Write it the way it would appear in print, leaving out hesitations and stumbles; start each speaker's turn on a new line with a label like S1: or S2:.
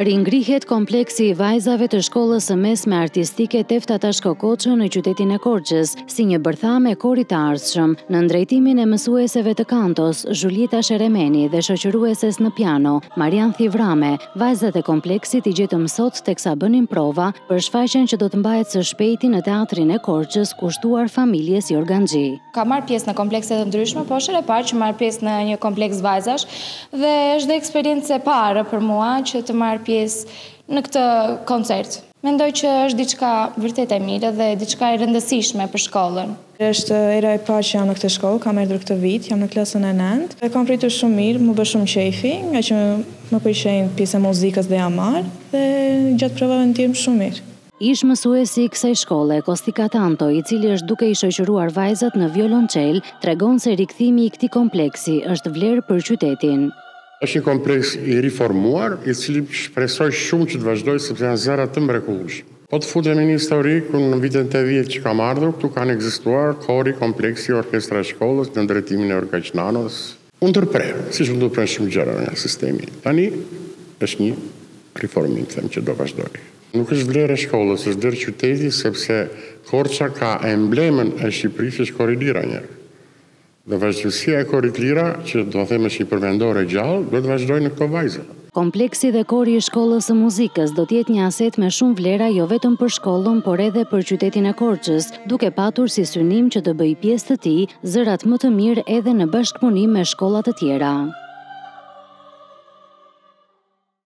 S1: Ringrihet kompleksi i vajzave të shkollës së mesme artistike Tefta Tashko Koço në qytetin e Korçës, si një bërtham e korit të ardhshëm, në ndrejtimin e mësueseve të kantos, Zhulita Sheremeni dhe shoqërueses në piano, Marian Thivrame. Vajzat e kompleksit i gjetëm sot teksa bënin prova për shfaqjen që do të mbahet së shpejti në teatrin e Korçës, kushtuar familjes Jorganxhi.
S2: Ka marrë pjesë në komplekse të ndryshme, po është e parë që marr pjesë në një kompleks vajzash dhe është dhe eksperiencë e parë për mua që të marr pjesë në këtë koncert. Mendoj që është diçka vërtet e mirë dhe diçka e rëndësishme për shkollën.
S3: Është era e parë që jam në këtë shkollë, kam ardhur këtë vit, jam në klasën e 9. E kam pritur shumë mirë, më bë shumë qefi, nga që më pëlqen pjesa e muzikës dhe jam marr dhe gjatë provave ndjem shumë mirë.
S1: Ish mësuesi i kësaj shkolle, Kostika Tanto, i cili është duke i shoqëruar vajzat në violonçel, tregon se rikthimi i këtij kompleksi është vlerë për qytetin.
S4: Është një kompleks i riformuar, i cili shpresoj shumë që të vazhdojë sepse janë zëra të mrekullueshme. Po të futemi në histori, ku në vitin 80 që kam ardhur, këtu kanë ekzistuar kori, kompleksi, orkestra e shkollës, në drejtimin e Orkaq Nanos. Unë ndërprer, siç u ndërprer shumë gjëra nga sistemi. Tani është një riformim, them, që do vazhdojë. Nuk është vlerë e shkollës, është vlerë qyteti, sepse Korça ka emblemën e Shqipërisë, është Kori Lira njerë. Dhe vazhdimësia e Korit Lira, që do them është një përvendore gjallë, do të vazhdojë në këto vajza.
S1: Kompleksi dhe kori i shkollës së muzikës do të jetë një aset me shumë vlera jo vetëm për shkollën, por edhe për qytetin e Korçës, duke patur si synim që të bëjë pjesë të tij zërat më të mirë edhe në bashkëpunim me shkolla të tjera.